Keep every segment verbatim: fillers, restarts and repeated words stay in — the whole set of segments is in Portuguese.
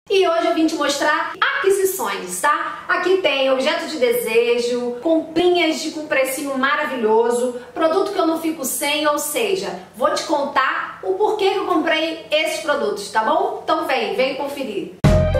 E hoje eu vim te mostrar aquisições, tá? Aqui tem objeto de desejo, comprinhas de com precinho maravilhoso, produto que eu não fico sem, ou seja, vou te contar o porquê que eu comprei esses produtos, tá bom? Então vem, vem conferir.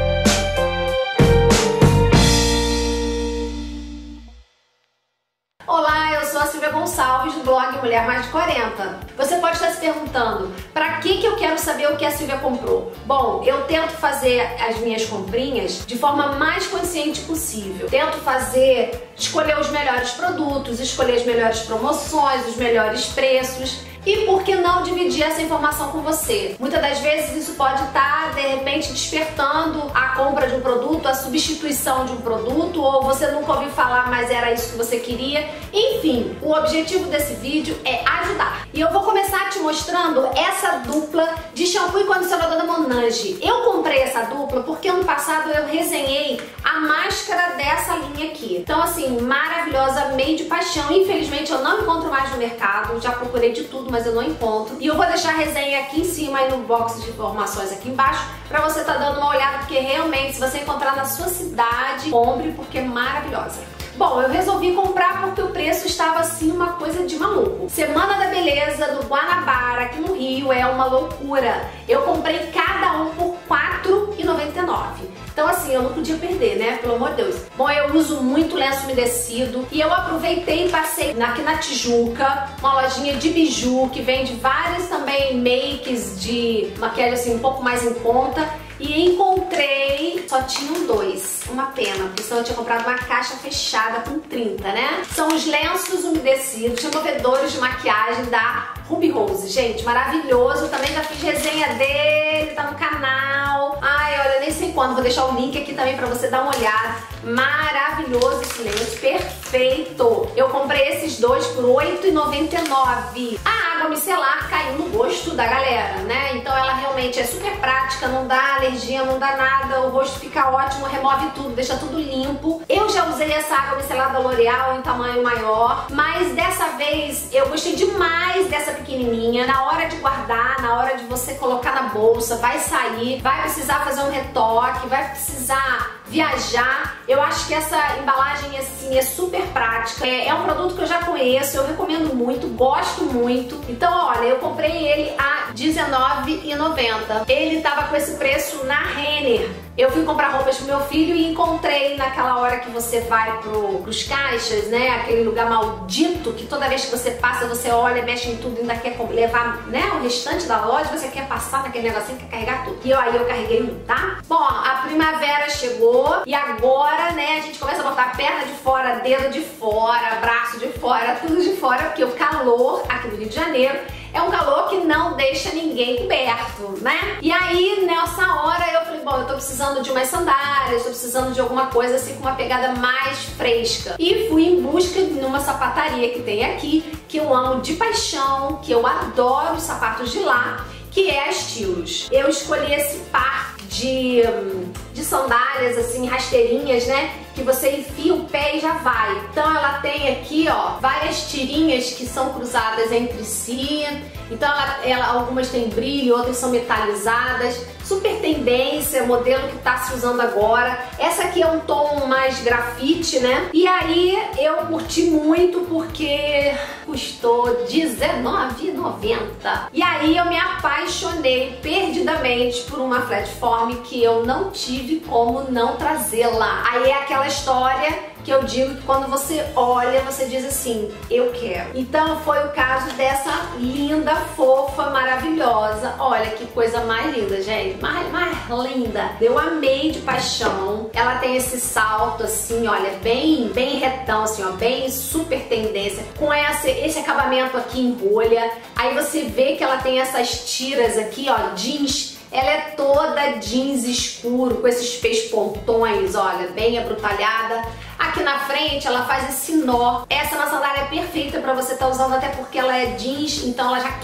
Olá, eu sou a Silvia Gonçalves do blog Mulher Mais de quarenta. Você pode estar se perguntando, para que que eu quero saber o que a Silvia comprou? Bom, eu tento fazer as minhas comprinhas de forma mais consciente possível. Tento fazer, escolher os melhores produtos, escolher as melhores promoções, os melhores preços. E por que não dividir essa informação com você? Muitas das vezes isso pode estar, de repente, despertando a compra de um produto, a substituição de um produto, ou você nunca ouviu falar, mas era isso que você queria. Enfim, o objetivo desse vídeo é ajudar. E eu vou começar te mostrando essa dupla de shampoo e condicionador da Monange. Eu comprei essa dupla porque ano passado eu resenhei a máscara dessa linha aqui. Então, assim, maravilhosa, amei de paixão. Infelizmente, eu não encontro mais no mercado, já procurei de tudo, mas eu não encontro. E eu vou deixar a resenha aqui em cima e no box de informações aqui embaixo pra você tá dando uma olhada, porque realmente, se você encontrar na sua cidade, compre, porque é maravilhosa. Bom, eu resolvi comprar porque o preço estava assim uma coisa de maluco. Semana da Beleza do Guanabara, aqui no Rio, é uma loucura. Eu comprei cada um por quatro reais e noventa e nove centavos. Então assim, eu não podia perder, né? Pelo amor de Deus. Bom, eu uso muito lenço umedecido e eu aproveitei e passei aqui na Tijuca, uma lojinha de biju que vende vários também makes de maquiagem assim um pouco mais em conta. E encontrei, só tinham dois, uma pena, porque senão eu tinha comprado uma caixa fechada com trinta, né? São os lenços umedecidos, removedores de maquiagem da Ruby Rose, gente, maravilhoso, também já fiz resenha dele, tá no canal. Ai, olha, nem sei quando, vou deixar o link aqui também pra você dar uma olhada. Maravilhoso esse lenço, perfeito! Eu comprei esses dois por oito reais e noventa e nove centavos. A água micelar caiu no gosto da galera, né? Então ela realmente é super prática, não dá alergia, não dá nada, o rosto fica ótimo, remove tudo, deixa tudo limpo. Eu já usei essa água micelar da L'Oreal em tamanho maior, mas dessa vez eu gostei demais dessa pequenininha. Na hora de guardar, na hora de você colocar na bolsa, vai sair, vai precisar fazer um retoque, vai precisar viajar. Eu acho que essa embalagem assim é super prática. É, é um produto que eu já conheço, eu recomendo muito, gosto muito. Então, olha, eu comprei ele a dezenove reais e noventa centavos. Ele tava com esse preço na Renner. Eu fui comprar roupas pro meu filho e encontrei naquela hora que você vai pro, pros caixas, né? Aquele lugar maldito que toda vez que você passa, você olha, mexe em tudo e ainda quer levar, né? O restante da loja, você quer passar naquele negocinho, quer carregar tudo. E eu, aí eu carreguei um, tá? Bom, a primavera chegou e agora, né, a gente começa a botar perna de fora, dedo de fora, braço de fora, tudo de fora, porque o calor aqui no Rio de Janeiro é um calor que não deixa ninguém coberto, né? E aí, nessa hora, eu falei, bom, eu tô precisando de umas sandálias, tô precisando de alguma coisa assim com uma pegada mais fresca. E fui em busca de uma sapataria que tem aqui, que eu amo de paixão, que eu adoro os sapatos de lá, que é a Estilos. Eu escolhi esse par de, de sandálias, assim, rasteirinhas, né? Que você enfia o pé e já vai. Então ela tem aqui, ó, várias tirinhas que são cruzadas entre si. Então ela, ela, algumas têm brilho, outras são metalizadas. Super tendência, modelo que tá se usando agora. Essa aqui é um tom mais grafite, né? E aí eu curti muito porque custou dezenove reais e noventa centavos. E aí eu me apaixonei perdidamente por uma flatform que eu não tive como não trazê-la. Aí é aquela história que eu digo que quando você olha, você diz assim, eu quero. Então foi o caso dessa linda, fofa, maravilhosa. Olha que coisa mais linda, gente. Mais, mais linda. Eu amei de paixão. Ela tem esse salto assim, olha, bem, bem retão, assim, ó, bem super tendência. Com essa, esse acabamento aqui em rolha. Aí você vê que ela tem essas tiras aqui, ó, jeans. Ela é toda jeans escuro, com esses peixe-pontões, olha, bem abrutalhada. Aqui na frente ela faz esse nó. Essa na sandália é perfeita pra você estar usando, até porque ela é jeans, então ela já quebra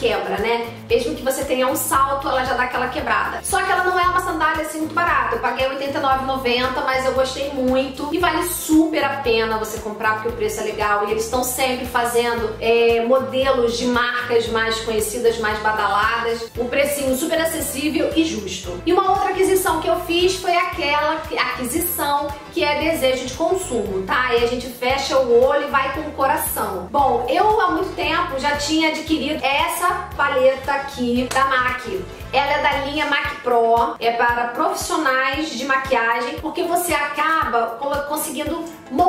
quebra, né? Mesmo que você tenha um salto, ela já dá aquela quebrada. Só que ela não é uma sandália assim muito barata. Eu paguei oitenta e nove reais e noventa centavos, mas eu gostei muito e vale super a pena você comprar porque o preço é legal. E eles estão sempre fazendo é, modelos de marcas mais conhecidas, mais badaladas. Um precinho super acessível e justo. E uma outra aquisição que eu fiz foi aquela aquisição que é desejo de consumo, tá? E a gente fecha o olho e vai com o coração. Bom, eu há muito tempo já tinha adquirido essa paleta aqui da MAC. Ela é da linha MAC Pro, é para profissionais de maquiagem, porque você acaba conseguindo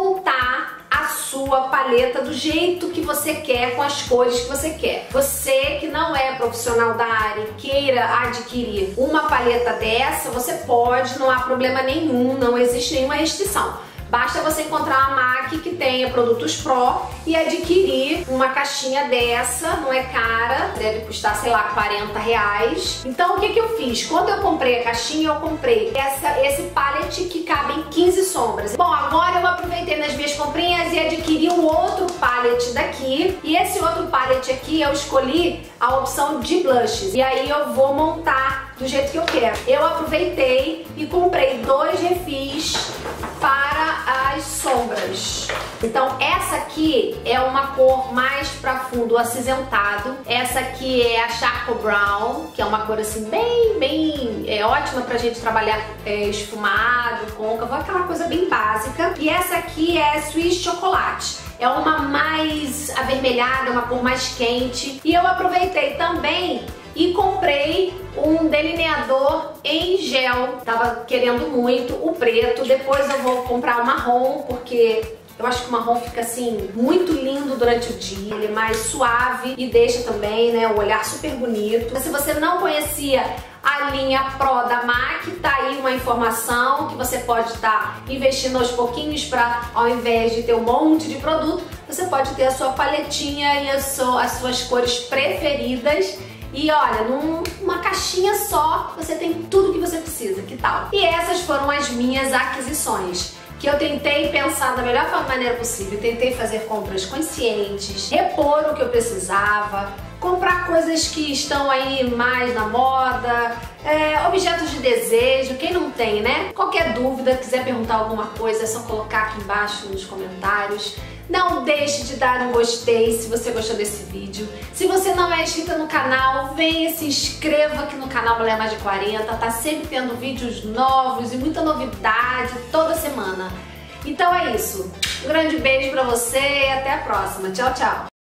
montar a sua paleta do jeito que você quer, com as cores que você quer. Você que não é profissional da área e queira adquirir uma paleta dessa, você pode, não há problema nenhum, não existe nenhuma restrição. Basta você encontrar uma MAC que tenha produtos Pro e adquirir uma caixinha dessa, não é cara, deve custar, sei lá, quarenta reais. Então o que que eu fiz? Quando eu comprei a caixinha, eu comprei essa, esse palette que cabe em quinze sombras. Bom, agora eu aproveitei nas minhas comprinhas e adquiri um outro palette daqui. E esse outro palette aqui eu escolhi a opção de blushes. E aí eu vou montar do jeito que eu quero. Eu aproveitei e comprei dois refis para as sombras. Então essa aqui é uma cor mais para fundo acinzentado. Essa aqui é a Charcoal Brown, que é uma cor assim bem, bem é ótima pra gente trabalhar é, esfumado, côncavo, aquela coisa bem básica. E essa aqui é Swiss Chocolate. É uma mais avermelhada, uma cor mais quente. E eu aproveitei também e comprei um delineador em gel. Tava querendo muito o preto. Depois eu vou comprar o marrom, porque eu acho que o marrom fica assim muito lindo durante o dia. Ele é mais suave e deixa também, né, o olhar super bonito. Se você não conhecia a linha Pro da MAC, tá aí uma informação que você pode estar tá investindo aos pouquinhos para, ao invés de ter um monte de produto, você pode ter a sua paletinha e a sua, as suas cores preferidas. E olha, numa caixinha só você tem tudo que você precisa, que tal? E essas foram as minhas aquisições, que eu tentei pensar da melhor maneira possível. Tentei fazer compras conscientes, repor o que eu precisava, comprar coisas que estão aí mais na moda, é, objetos de desejo, quem não tem, né? Qualquer dúvida, quiser perguntar alguma coisa, é só colocar aqui embaixo nos comentários. Não deixe de dar um gostei se você gostou desse vídeo. Se você não é inscrita no canal, venha se inscreva aqui no canal Mulher Mais de quarenta. Tá sempre tendo vídeos novos e muita novidade toda semana. Então é isso. Um grande beijo pra você e até a próxima. Tchau, tchau.